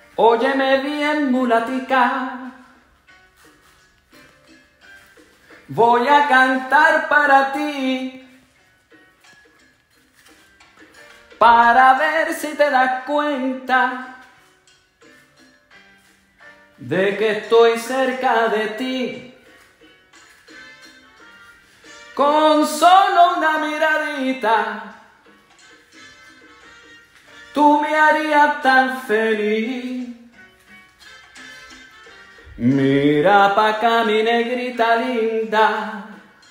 Óyeme bien, mulatica, voy a cantar para ti, para ver si te das cuenta de que estoy cerca de ti. Con solo una miradita, tú me harías tan feliz. Mira pa' acá, mi negrita linda,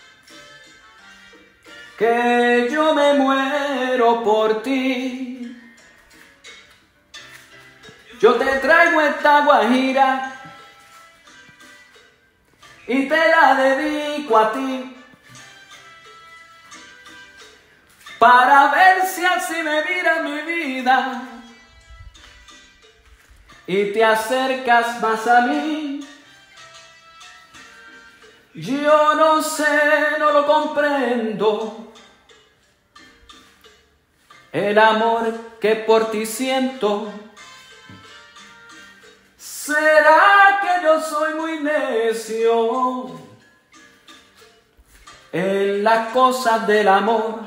que yo me muero por ti. Yo te traigo esta guajira y te la dedico a ti, para ver si así me mira mi vida y te acercas más a mí. Yo no sé, no lo comprendo, el amor que por ti siento. ¿Será que yo soy muy necio en las cosas del amor?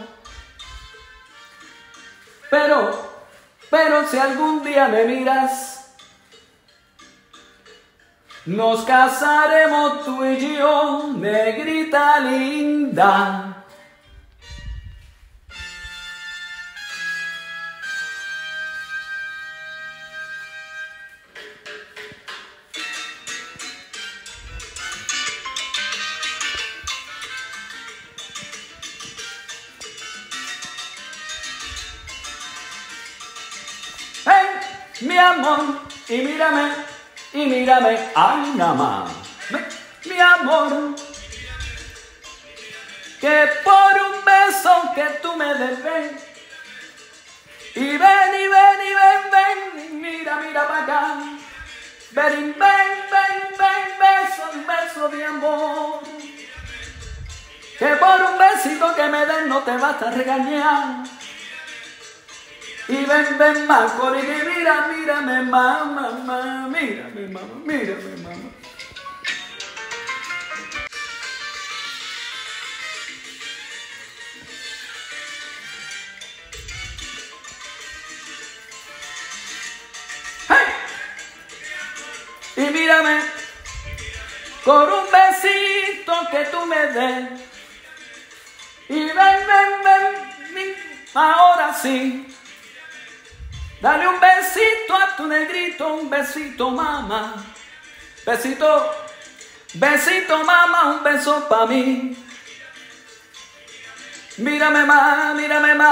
Pero si algún día me miras, nos casaremos tú y yo, negrita linda. ¡Hey, mi amor! Y mírame, ay, nada más. Mi amor, que por un beso que tú me des, ven. Y ven, mira para acá. Ven, beso de amor. Que por un besito que me den no te vas a regañar. Y ven, Marco, y mírame, mamá, mírame, mamá. ¡Hey! Y mírame, con un besito que tú me des. Y ven, ahora sí. Dale un besito a tu negrito, un besito, mamá. Besito, mamá, un beso pa' mí. Mírame, ma,